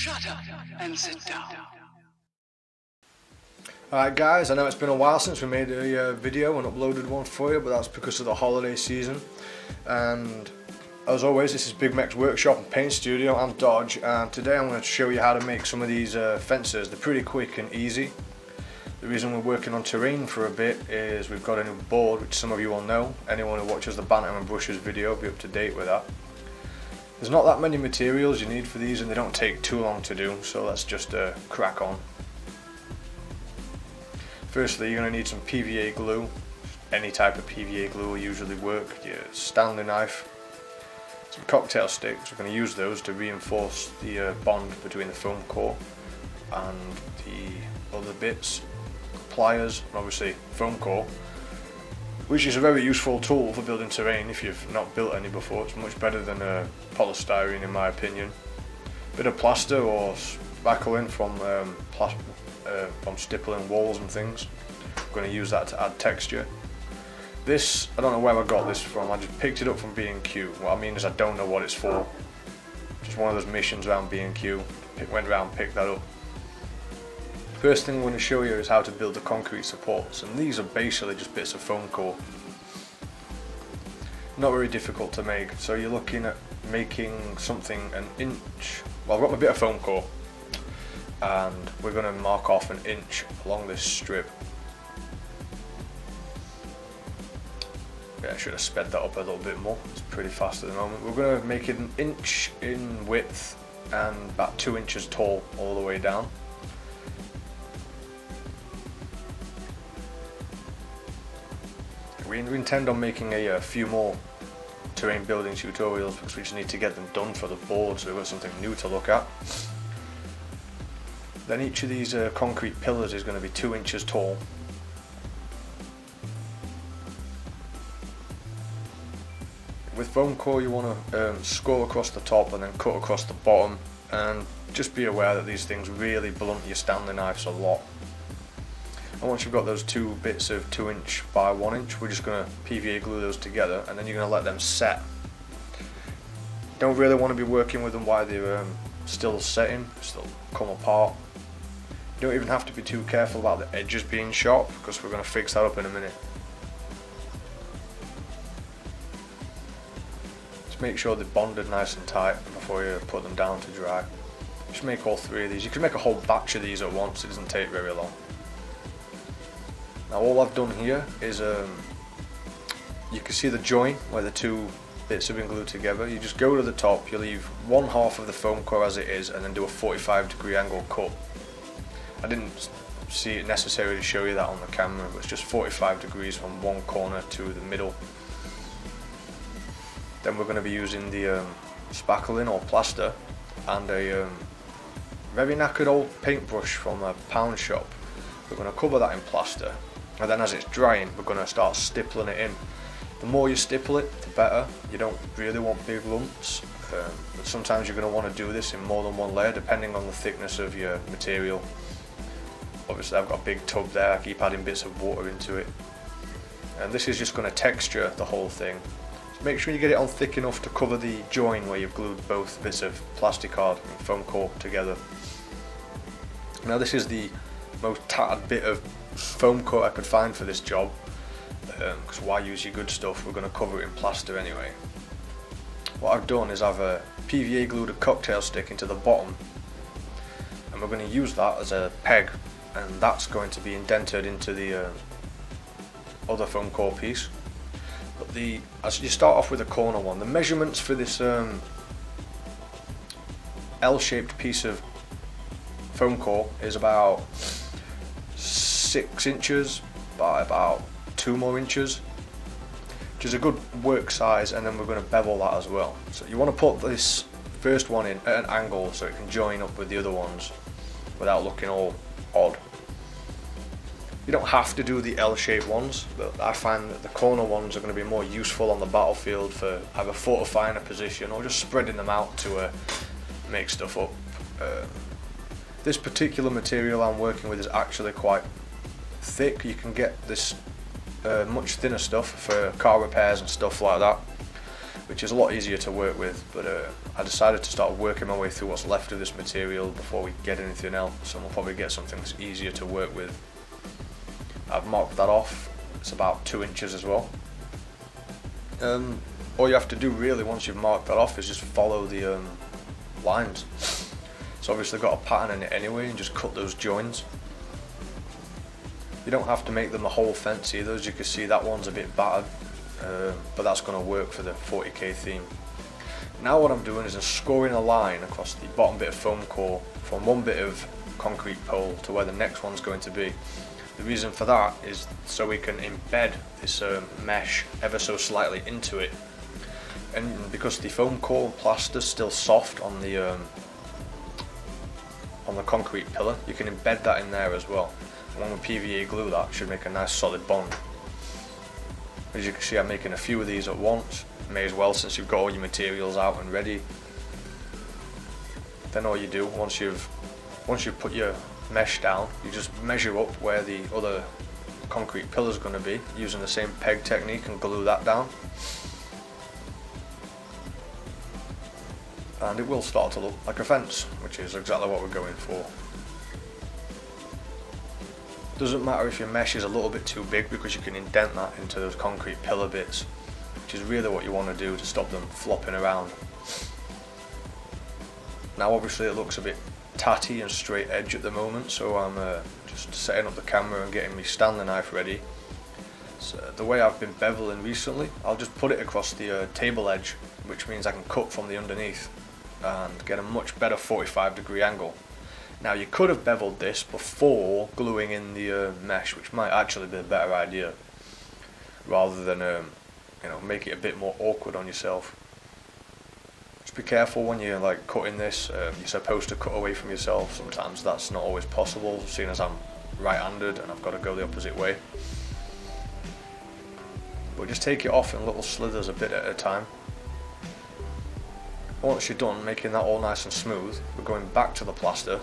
Shut up and sit down. Alright guys, I know it's been a while since we made a video and uploaded one for you, but that's because of the holiday season. And as always, this is Big Mech's Workshop and Paint Studio. I'm Dodge, and today I'm going to show you how to make some of these fences. They're pretty quick and easy. The reason we're working on terrain for a bit is we've got a new board, which some of you will know. Anyone who watches the Bantam and Brushes video will be up to date with that. There's not that many materials you need for these, and they don't take too long to do, so let's just crack on. Firstly, you're going to need some PVA glue. Any type of PVA glue will usually work. Your Stanley knife, some cocktail sticks. We're going to use those to reinforce the bond between the foam core and the other bits. Pliers, and obviously foam core, which is a very useful tool for building terrain if you've not built any before. It's much better than polystyrene in my opinion. Bit of plaster or spackling from stippling walls and things. I'm going to use that to add texture. This, I don't know where I got this from, I just picked it up from B&Q. What I mean is I don't know what it's for. Just one of those missions around B&Q. Went around and picked that up. First thing I'm going to show you is how to build the concrete supports, and these are basically just bits of foam core. Not very difficult to make, so you're looking at making something an inch. Well, I've got my bit of foam core, and we're going to mark off an inch along this strip. Yeah, I should have sped that up a little bit more. It's pretty fast at the moment. We're going to make it an inch in width and about 2 inches tall all the way down. We intend on making a few more terrain building tutorials because we just need to get them done for the board, so we've got something new to look at. Then each of these concrete pillars is going to be 2 inches tall. With foam core you want to score across the top and then cut across the bottom, and just be aware that these things really blunt your Stanley knives a lot. And once you've got those two bits of 2 inch by 1 inch, we're just going to PVA glue those together, and then you're going to let them set. Don't really want to be working with them while they're still setting, still come apart. You don't even have to be too careful about the edges being sharp, because we're going to fix that up in a minute. Just make sure they're bonded nice and tight before you put them down to dry. Just make all 3 of these. You can make a whole batch of these at once, it doesn't take very long. Now all I've done here is, you can see the joint where the 2 bits have been glued together. You just go to the top, you leave 1/2 of the foam core as it is, and then do a 45-degree angle cut. I didn't see it necessary to show you that on the camera, but it's just 45 degrees from one corner to the middle. Then we're going to be using the spackling or plaster and a very knackered old paintbrush from a pound shop. We're going to cover that in plaster, and then as it's drying we're going to start stippling it in. The more you stipple it, the better. You don't really want big lumps, but sometimes you're going to want to do this in more than one layer depending on the thickness of your material. Obviously I've got a big tub there, I keep adding bits of water into it, and this is just going to texture the whole thing. So make sure you get it on thick enough to cover the join where you've glued both bits of plasticard and foam core together. Now this is the most tattered bit of foam core I could find for this job, because why use your good stuff? We're going to cover it in plaster anyway. What I've done is I've PVA glued a cocktail stick into the bottom, and we're going to use that as a peg, and that's going to be indented into the other foam core piece. But as you start off with the corner one, the measurements for this L-shaped piece of foam core is about 6 inches by about 2 more inches, which is a good work size, and then we're going to bevel that as well. So you want to put this first one in at an angle so it can join up with the other ones without looking all odd. You don't have to do the L-shaped ones, but I find that the corner ones are going to be more useful on the battlefield for either fortifying a position or just spreading them out to make stuff up. This particular material I'm working with is actually quite thick. You can get this much thinner stuff for car repairs and stuff like that. which is a lot easier to work with, but I decided to start working my way through what's left of this material before we get anything else, and we'll probably get something that's easier to work with. I've marked that off, it's about 2 inches as well. All you have to do really once you've marked that off is just follow the lines. It's obviously got a pattern in it anyway, and just cut those joins. You don't have to make them the whole fence either. As you can see, that one's a bit battered, but that's going to work for the 40k theme. Now what I'm doing is I'm scoring a line across the bottom bit of foam core from one bit of concrete pole to where the next one's going to be. The reason for that is so we can embed this mesh ever so slightly into it, and because the foam core plaster is still soft on the concrete pillar, you can embed that in there as well. And when we PVA glue that, should make a nice solid bond. As you can see, I'm making a few of these at once. May as well, since you've got all your materials out and ready. Then all you do, once you've put your mesh down, you just measure up where the other concrete pillar is going to be using the same peg technique and glue that down, and it will start to look like a fence, which is exactly what we're going for. Doesn't matter if your mesh is a little bit too big, because you can indent that into those concrete pillar bits, which is really what you want to do to stop them flopping around. Now obviously it looks a bit tatty and straight edge at the moment, so I'm just setting up the camera and getting my Stanley knife ready. So the way I've been beveling recently, I'll just put it across the table edge, which means I can cut from the underneath and get a much better 45-degree angle. Now you could have beveled this before gluing in the mesh, which might actually be a better idea, rather than you know, make it a bit more awkward on yourself. Just be careful when you're like cutting this. You're supposed to cut away from yourself. Sometimes that's not always possible, seeing as I'm right-handed and I've got to go the opposite way. But just take it off in little slithers, a bit at a time. Once you're done making that all nice and smooth, we're going back to the plaster.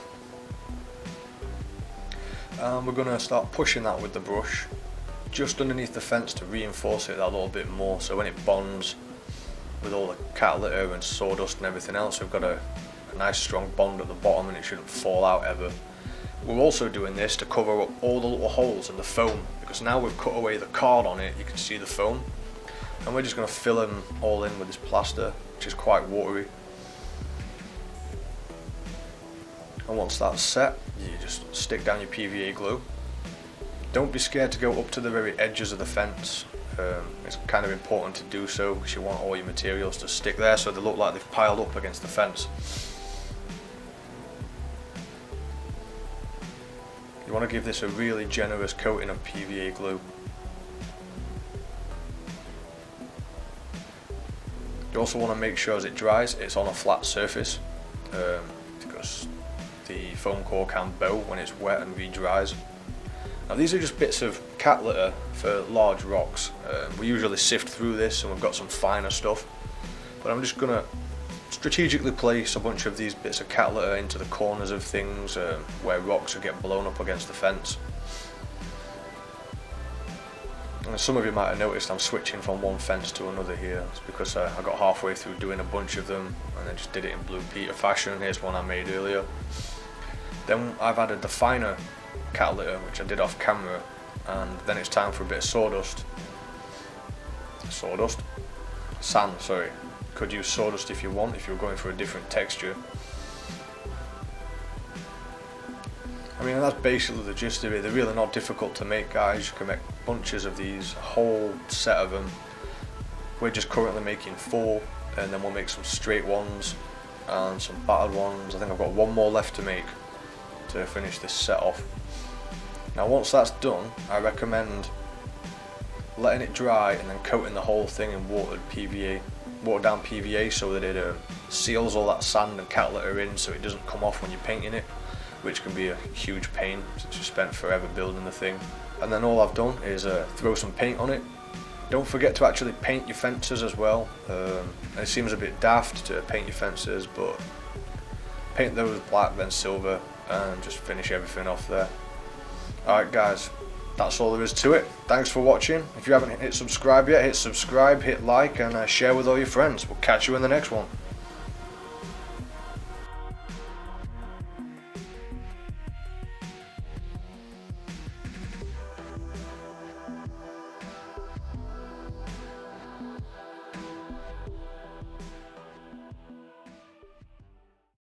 And we're going to start pushing that with the brush just underneath the fence to reinforce it that little bit more, so when it bonds with all the cat litter and sawdust and everything else, we've got a nice strong bond at the bottom and it shouldn't fall out ever. We're also doing this to cover up all the little holes in the foam, because now we've cut away the card on it, you can see the foam, and we're just going to fill them all in with this plaster, which is quite watery. And once that's set, you just stick down your PVA glue. Don't be scared to go up to the very edges of the fence. It's kind of important to do so, because you want all your materials to stick there so they look like they've piled up against the fence. You want to give this a really generous coating of PVA glue. You also want to make sure as it dries it's on a flat surface, because the foam core can bow when it's wet and re-dries. Now these are just bits of cat litter for large rocks. We usually sift through this and we've got some finer stuff, but I'm just going to strategically place a bunch of these bits of cat litter into the corners of things where rocks will get blown up against the fence. And some of you might have noticed I'm switching from one fence to another here. It's because I got halfway through doing a bunch of them and then just did it in Blue Peter fashion. Here's one I made earlier. Then I've added the finer cat litter, which I did off camera, and then it's time for a bit of sawdust. Sand, sorry. Could use sawdust if you want, if you're going for a different texture. I mean, that's basically the gist of it. They're really not difficult to make, guys. You can make bunches of these, a whole set of them. We're just currently making 4, and then we'll make some straight ones and some battered ones. I think I've got one more left to make to finish this set off. Now once that's done, I recommend letting it dry and then coating the whole thing in watered down PVA, so that it seals all that sand and cat litter in, so it doesn't come off when you're painting it, which can be a huge pain since you spent forever building the thing. And then all I've done is throw some paint on it. Don't forget to actually paint your fences as well. It seems a bit daft to paint your fences, but paint those black then silver and just finish everything off there. Alright guys, that's all there is to it. Thanks for watching. If you haven't hit subscribe yet, hit subscribe, hit like, and share with all your friends. We'll catch you in the next one.